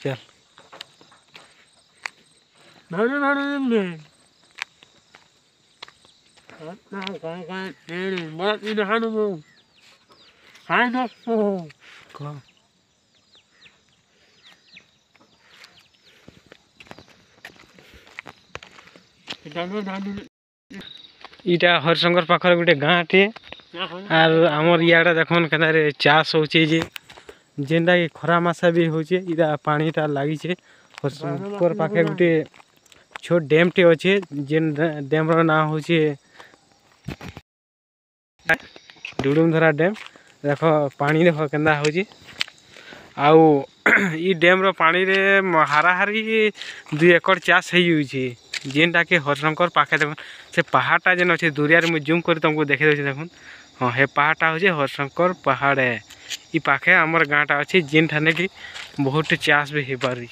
चल इटा हरिशंकर पाखर गोटे गाँ टे आर आमर इयाडा देखन केनारे चाष होचे जे जेनटा कि खरा मासा भी होचे इरा पानीटा लागिचे हरिशंकर पाखे गोटे छोट डैम टे अच्छे जेन डैम रो नाम होचे डुडुमधरा डैम। देख पानी देख केंदा होची आउ ई डैम रो पानी रे हाराहारी 2 एकड़ चाष हो जाउची जेनटा के हरिशंकर पाखे देख से पहाड़टा जेन अच्छे दुरिया रे जूम कर तुमको देखे देछे देखुन। हाँ हे पहाड़टा होचे हरिशंकर पहाड़ है ई पाखे हमर गाँटा अच्छे जेन ठाने कि बहुत चाष भी हो पारी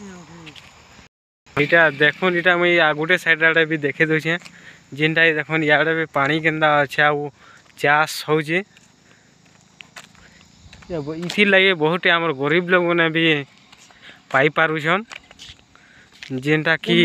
इटा देखुन इटा मुई आ गोटे साइड आड़े भी देखे दोछे जेनटा देखुन याडे भी पानी केंदा अच्छे आ चाष होचे इथि लगे बहुत आमर गरीब लोग ने भी पाई पारुछन जेनटा कि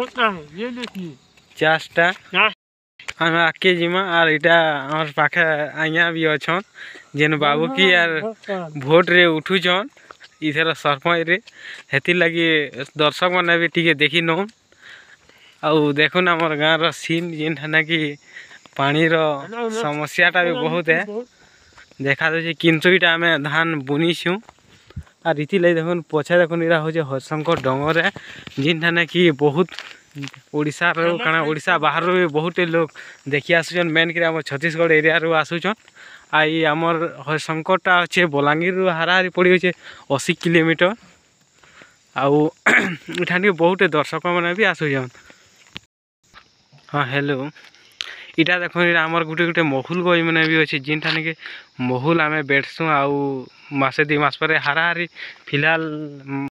चाषटा हम आके जिमा आर इटा आमर पाखे आइया भी अच्छन जेन बाबू की यार भोट रे उठुछन इधर सरपंच रे हेति लगी दर्शक मैंने भी टिके देखी नौन आउ देखुन आमर गाँव रो सीन जेन कि पानी रो समस्याटा भी बहुत है देखा दे किंतु इटा आम धान बुनीछू आर इति लगे देखुन पछे देखुन इरा हो हरिशंकर डंगर है जिन ठाने कि बहुत ओडिशा रो काना ओडिशा बाहर रो भी बहुत लोग देखि आसुछन मेन कि आम छत्तीसगढ़ एरिया रो आसुछन आई आमर हरिशंकरटा अच्छे बलांगीर रो हाराहारी पड़ी होचे 80 किलोमीटर आउ इठानी बहुत दर्शक मैंने भी आसुछन। हाँ हेलो इटा देखो आमर गोटे गोटे महुल गज मैंने भी अच्छे जिन ठाने कि महुल आम बैठसुँ आउ मासे 2 मास पर हाराहारी फिलहाल